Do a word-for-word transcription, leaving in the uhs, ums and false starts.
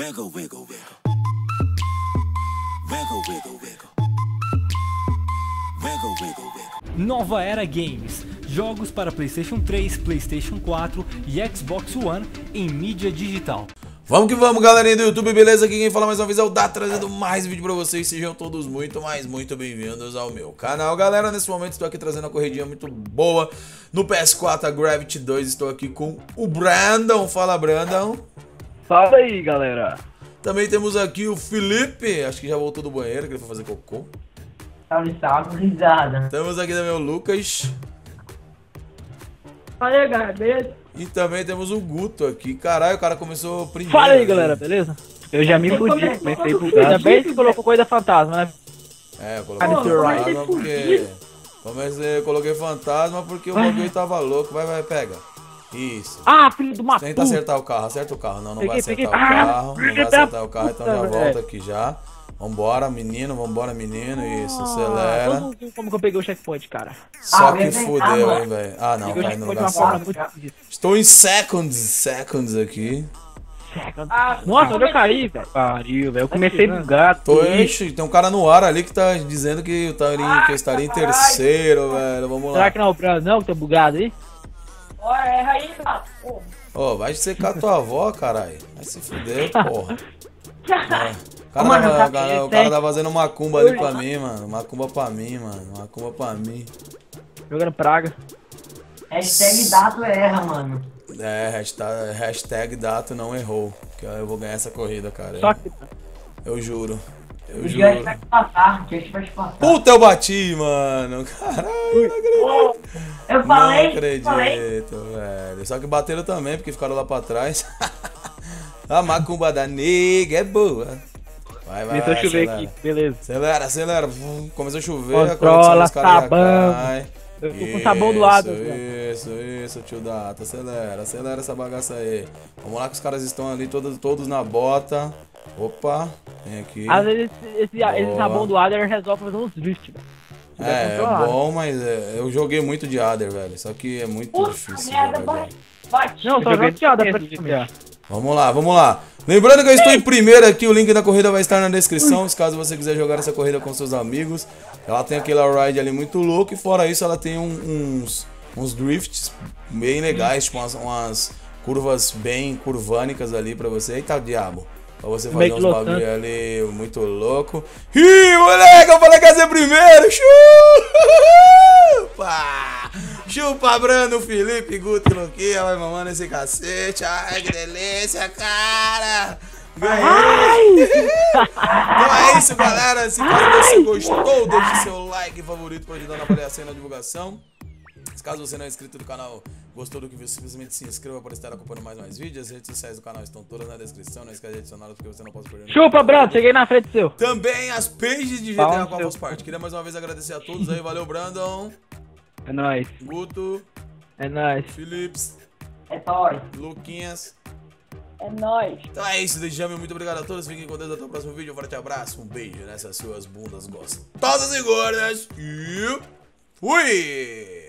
Wiggle, wiggle, wiggle. Wiggle, wiggle, wiggle. Wiggle, wiggle, wiggle. Nova Era Games. Jogos para PlayStation três, PlayStation quatro e Xbox One em mídia digital. Vamos que vamos, galerinha do YouTube, beleza? Aqui quem fala mais uma vez é o Dá, trazendo mais vídeo pra vocês. Sejam todos muito, mas muito bem-vindos ao meu canal. Galera, nesse momento estou aqui trazendo uma corridinha muito boa no P S quatro, a Gravity dois. Estou aqui com o Brandon. Fala, Brandon. Fala aí, galera. Também temos aqui o Felipe, acho que já voltou do banheiro, que ele foi fazer cocô. Salve, salve, risada. Temos aqui também o Lucas. Fala aí, galera, beleza? E também temos o Guto aqui. Caralho, o cara começou primeiro. Fala aí, né? galera, beleza? Eu já me fudi, comecei bugado. Ainda Ainda bem que você colocou coisa fantasma, né? É, eu coloquei Ah, fantasma porque... Comecei, eu coloquei fantasma porque o bagulho tava louco. Vai, vai, pega. Isso. Ah, filho de uma Tenta puta. acertar o carro, acerta o carro. Não, não Peguei, vai acertar peguei. o Ah, carro. Não vai filho da acertar o carro, então já puta, volta velho. aqui já. Vambora, menino, vambora, menino. Isso, Ah, acelera. como, como que eu peguei o checkpoint, cara? Só Ah, que vem, vem, fudeu, calma. hein, velho. Ah, não, Peguei o cai no checkpoint de lugar uma forma certo. muito difícil. Estou em seconds, seconds aqui. Nossa, onde eu caí, velho? Pariu, velho. Eu comecei bugado. Tô, ixi, tem um cara no ar ali que tá dizendo que eu estaria, que eu estaria em terceiro, velho. Vamos lá. Será que não é o Brando, não, que tá bugado aí? Ó, erra aí, mano. Pô. Ô, vai secar tua avó, caralho. Vai se fuder, porra. É. O cara, Mano, tá, tá- cara- o cara tá fazendo macumba ali pra mim, mano. Macumba pra mim, mano. Macumba pra mim. Jogando praga. Hashtag Dato erra, mano. É, hashtag, hashtag Dato não errou. Que eu vou ganhar essa corrida, cara. Só que... Eu juro. Eu O Just juro. vai te passar, o Just vai te passar. Puta, eu bati, mano. Caralho, não acredito. Eu falei, Não acredito, falei. velho. Só que bateram também, porque ficaram lá pra trás. A macumba da nega é boa. Vai, vai, Começou a chover acelera. aqui, beleza. Acelera, acelera. Vum, começou a chover, Controla, a conexão dos caras já sabão. cai. Eu tô com sabão do lado. velho. Isso, isso, tio Data. Acelera, acelera essa bagaça aí. Vamos lá que os caras estão ali todos, todos na bota. Opa, vem aqui. Às vezes esse, esse, esse Boa. sabão do Adder resolve fazer uns drift, velho. É, é controlado. bom, mas é, eu joguei muito de Adder, velho. Só que é muito Puta difícil. merda, de vai. jogar. Bate. Não, só Joguei jogo de Adder praticamente. Vamos lá, vamos lá. Lembrando que eu estou em primeiro aqui, o link da corrida vai estar na descrição, se caso você quiser jogar essa corrida com seus amigos. Ela tem aquele ride ali muito louco e fora isso ela tem um- uns, uns drifts bem legais, tipo umas, umas curvas bem curvânicas ali pra você. Eita, diabo. Pra você fazer Meio uns que bagulho lotando. ali muito louco. Ih, moleque, eu falei que ia ser primeiro. Chupa! Chupa, Brando, Felipe, Guto e Luquinha. Vai mamando esse cacete. Ai, que delícia, cara. Ganhei. Então é isso, galera. Se caso você gostou, deixe seu like favorito pra ajudar na avaliação e na divulgação. Se caso você não é inscrito no canal, gostou do que viu, simplesmente se inscreva para estar acompanhando mais mais vídeos. As redes sociais do canal estão todas na descrição. Não esqueça de adicioná-las porque você não pode perder. Chupa, Brando, cheguei na frente seu. Também as pages de G T A Fala, qual seu- faz parte. Queria mais uma vez agradecer a todos aí. Valeu, Brandon, É nóis, Guto, é nóis. Philips, É nóis. Luquinhas. É nóis. Então é isso, desde já, meu muito obrigado a todos. Fiquem com Deus, até o próximo vídeo. Um forte abraço, um beijo nessas suas bundas gostosas e gordas. E fui!